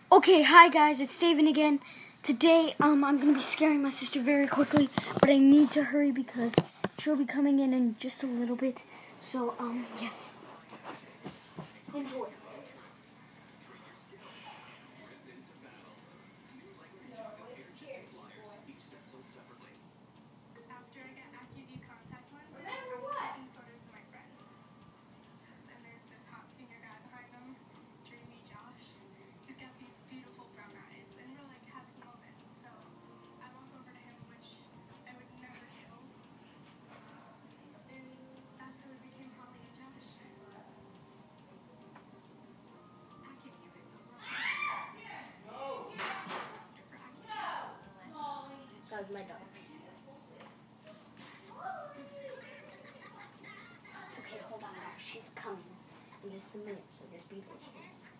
Okay, hi guys, it's Steven again. Today, I'm gonna be scaring my sister very quickly, but I need to hurry because she'll be coming in just a little bit. So, yes. Enjoy. That was my dog. Okay, hold on, guys. She's coming in just a minute, so just be patient.